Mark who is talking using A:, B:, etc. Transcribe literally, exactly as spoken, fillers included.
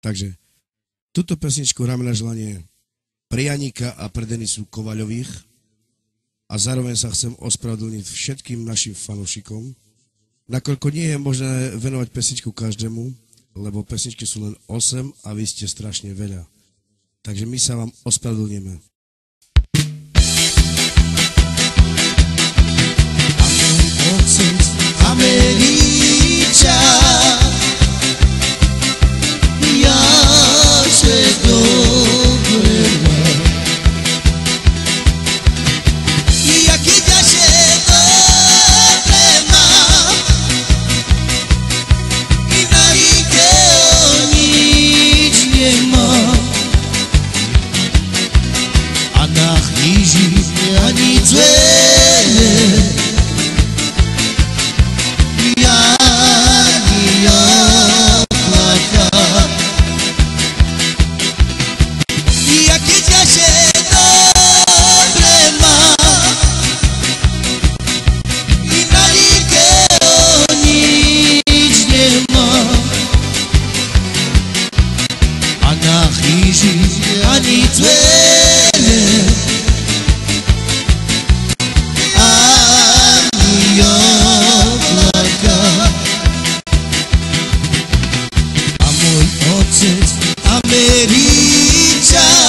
A: Takže túto pesničku hráme na želanie pre Janíka a pre Denisu Kovaľových a zároveň sa chcem ospravedlniť všetkým našim fanúšikom, nakoľko nie je možné venovať pesničku každému, lebo pesničky sú len osem a vy ste strašne veľa. Takže my sa vám ospravedlníme.
B: Američan, ja že dobre mám. Jaký ťaže dobre mám, i na rike o nič nemám. A na chríži ani zlé. Ani tvoje, ani oblaka. A môj otec Američan,